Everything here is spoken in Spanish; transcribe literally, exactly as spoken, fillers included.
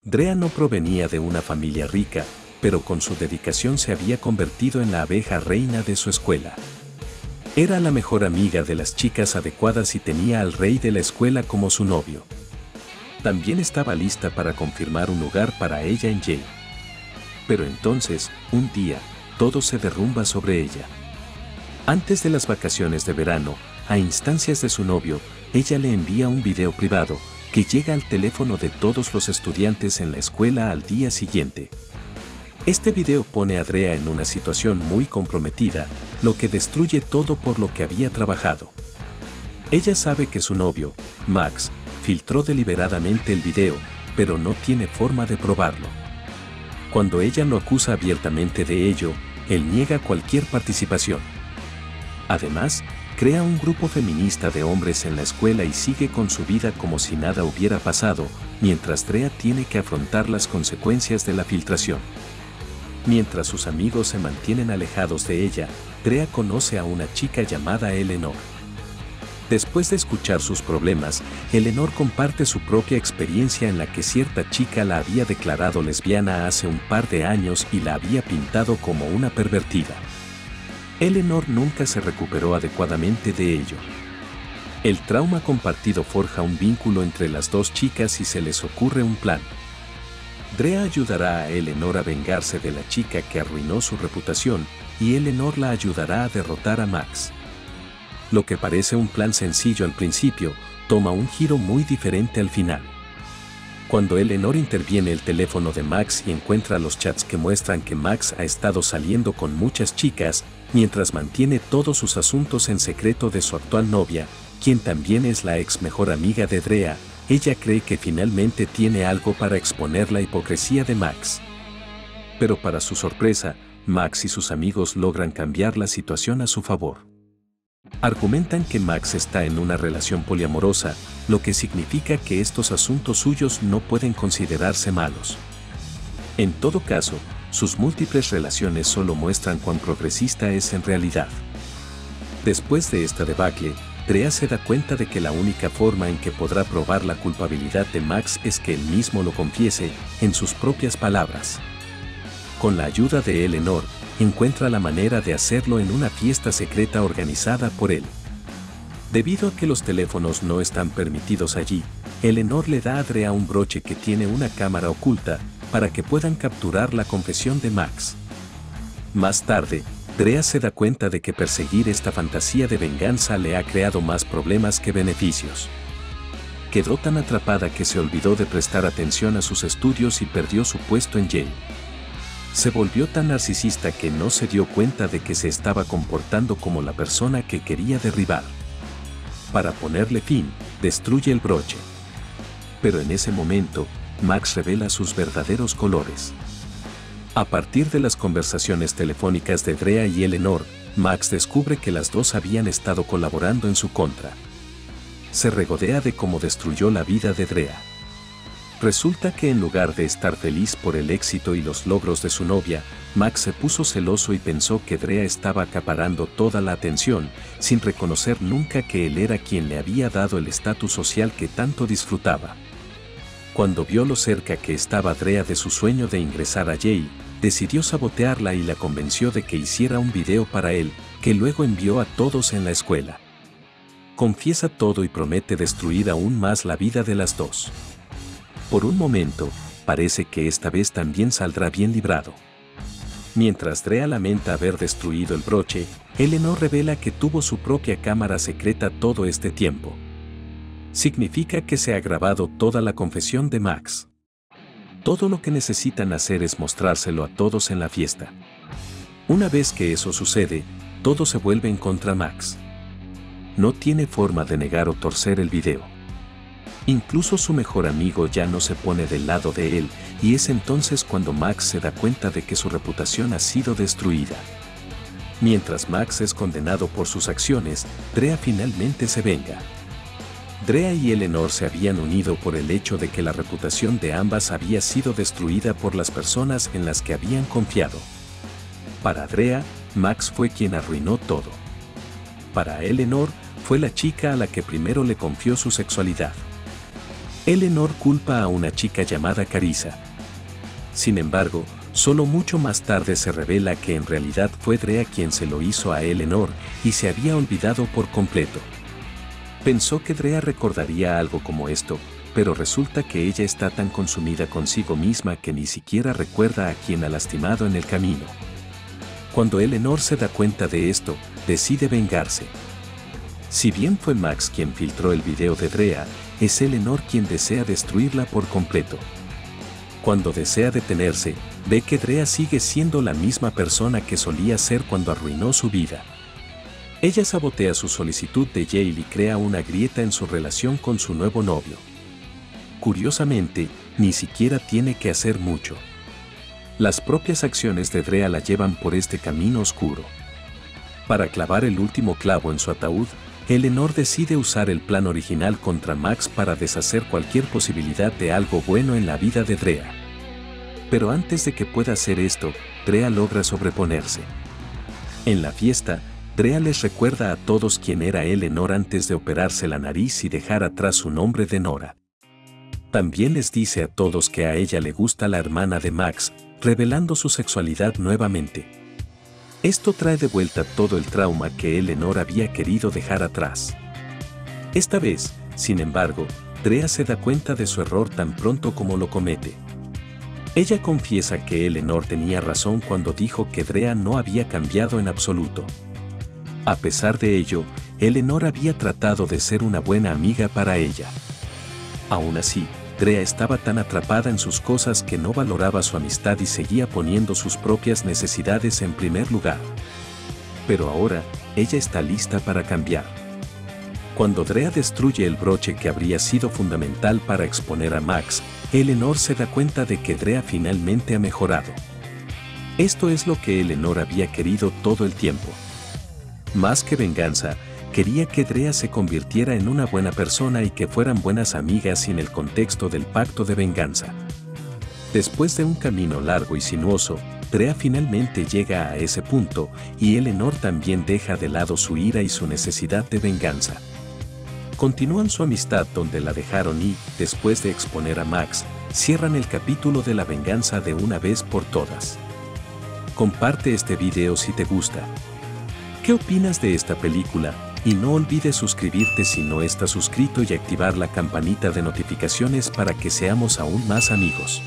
Drea no provenía de una familia rica, pero con su dedicación se había convertido en la abeja reina de su escuela. Era la mejor amiga de las chicas adecuadas y tenía al rey de la escuela como su novio. También estaba lista para confirmar un lugar para ella en Yale. Pero entonces, un día, todo se derrumba sobre ella. Antes de las vacaciones de verano, a instancias de su novio, ella le envía un video privado, que llega al teléfono de todos los estudiantes en la escuela al día siguiente. Este video pone a Drea en una situación muy comprometida, lo que destruye todo por lo que había trabajado. Ella sabe que su novio, Max, filtró deliberadamente el video, pero no tiene forma de probarlo. Cuando ella lo acusa abiertamente de ello, él niega cualquier participación. Además, crea un grupo feminista de hombres en la escuela y sigue con su vida como si nada hubiera pasado, mientras Drea tiene que afrontar las consecuencias de la filtración. Mientras sus amigos se mantienen alejados de ella, Drea conoce a una chica llamada Eleanor. Después de escuchar sus problemas, Eleanor comparte su propia experiencia en la que cierta chica la había declarado lesbiana hace un par de años y la había pintado como una pervertida. Eleanor nunca se recuperó adecuadamente de ello. El trauma compartido forja un vínculo entre las dos chicas y se les ocurre un plan. Drea ayudará a Eleanor a vengarse de la chica que arruinó su reputación, y Eleanor la ayudará a derrotar a Max. Lo que parece un plan sencillo al principio, toma un giro muy diferente al final. Cuando Eleanor interviene el teléfono de Max y encuentra los chats que muestran que Max ha estado saliendo con muchas chicas, mientras mantiene todos sus asuntos en secreto de su actual novia, quien también es la ex mejor amiga de Drea, ella cree que finalmente tiene algo para exponer la hipocresía de Max. Pero para su sorpresa, Max y sus amigos logran cambiar la situación a su favor. Argumentan que Max está en una relación poliamorosa, lo que significa que estos asuntos suyos no pueden considerarse malos. En todo caso, sus múltiples relaciones solo muestran cuán progresista es en realidad. Después de esta debacle, Drea se da cuenta de que la única forma en que podrá probar la culpabilidad de Max es que él mismo lo confiese, en sus propias palabras. Con la ayuda de Eleanor, encuentra la manera de hacerlo en una fiesta secreta organizada por él. Debido a que los teléfonos no están permitidos allí, Eleanor le da a Drea un broche que tiene una cámara oculta, para que puedan capturar la confesión de Max. Más tarde, Drea se da cuenta de que perseguir esta fantasía de venganza le ha creado más problemas que beneficios. Quedó tan atrapada que se olvidó de prestar atención a sus estudios y perdió su puesto en Yale. Se volvió tan narcisista que no se dio cuenta de que se estaba comportando como la persona que quería derribar. Para ponerle fin, destruye el broche. Pero en ese momento, Max revela sus verdaderos colores. A partir de las conversaciones telefónicas de Drea y Eleanor, Max descubre que las dos habían estado colaborando en su contra. Se regodea de cómo destruyó la vida de Drea. Resulta que en lugar de estar feliz por el éxito y los logros de su novia, Max se puso celoso y pensó que Drea estaba acaparando toda la atención, sin reconocer nunca que él era quien le había dado el estatus social que tanto disfrutaba. Cuando vio lo cerca que estaba Drea de su sueño de ingresar a Yale, decidió sabotearla y la convenció de que hiciera un video para él, que luego envió a todos en la escuela. Confiesa todo y promete destruir aún más la vida de las dos. Por un momento, parece que esta vez también saldrá bien librado. Mientras Drea lamenta haber destruido el broche, Eleanor revela que tuvo su propia cámara secreta todo este tiempo. Significa que se ha grabado toda la confesión de Max. Todo lo que necesitan hacer es mostrárselo a todos en la fiesta. Una vez que eso sucede, todo se vuelve en contra Max. No tiene forma de negar o torcer el video. Incluso su mejor amigo ya no se pone del lado de él, y es entonces cuando Max se da cuenta de que su reputación ha sido destruida. Mientras Max es condenado por sus acciones, Drea finalmente se venga. Drea y Eleanor se habían unido por el hecho de que la reputación de ambas había sido destruida por las personas en las que habían confiado. Para Drea, Max fue quien arruinó todo. Para Eleanor, fue la chica a la que primero le confió su sexualidad. Eleanor culpa a una chica llamada Carissa. Sin embargo, solo mucho más tarde se revela que en realidad fue Drea quien se lo hizo a Eleanor y se había olvidado por completo. Pensó que Drea recordaría algo como esto, pero resulta que ella está tan consumida consigo misma que ni siquiera recuerda a quien ha lastimado en el camino. Cuando Eleanor se da cuenta de esto, decide vengarse. Si bien fue Max quien filtró el video de Drea, es Eleanor quien desea destruirla por completo. Cuando desea detenerse, ve que Drea sigue siendo la misma persona que solía ser cuando arruinó su vida. Ella sabotea su solicitud de jail y crea una grieta en su relación con su nuevo novio. Curiosamente, ni siquiera tiene que hacer mucho. Las propias acciones de Drea la llevan por este camino oscuro. Para clavar el último clavo en su ataúd, Eleanor decide usar el plan original contra Max para deshacer cualquier posibilidad de algo bueno en la vida de Drea. Pero antes de que pueda hacer esto, Drea logra sobreponerse. En la fiesta, Drea les recuerda a todos quién era Eleanor antes de operarse la nariz y dejar atrás su nombre de Nora. También les dice a todos que a ella le gusta la hermana de Max, revelando su sexualidad nuevamente. Esto trae de vuelta todo el trauma que Eleanor había querido dejar atrás. Esta vez, sin embargo, Drea se da cuenta de su error tan pronto como lo comete. Ella confiesa que Eleanor tenía razón cuando dijo que Drea no había cambiado en absoluto. A pesar de ello, Eleanor había tratado de ser una buena amiga para ella. Aún así, Drea estaba tan atrapada en sus cosas que no valoraba su amistad y seguía poniendo sus propias necesidades en primer lugar. Pero ahora, ella está lista para cambiar. Cuando Drea destruye el broche que habría sido fundamental para exponer a Max, Eleanor se da cuenta de que Drea finalmente ha mejorado. Esto es lo que Eleanor había querido todo el tiempo. Más que venganza, quería que Drea se convirtiera en una buena persona y que fueran buenas amigas sin el contexto del pacto de venganza. Después de un camino largo y sinuoso, Drea finalmente llega a ese punto y Eleanor también deja de lado su ira y su necesidad de venganza. Continúan su amistad donde la dejaron y, después de exponer a Max, cierran el capítulo de la venganza de una vez por todas. Comparte este video si te gusta. ¿Qué opinas de esta película? Y no olvides suscribirte si no estás suscrito y activar la campanita de notificaciones para que seamos aún más amigos.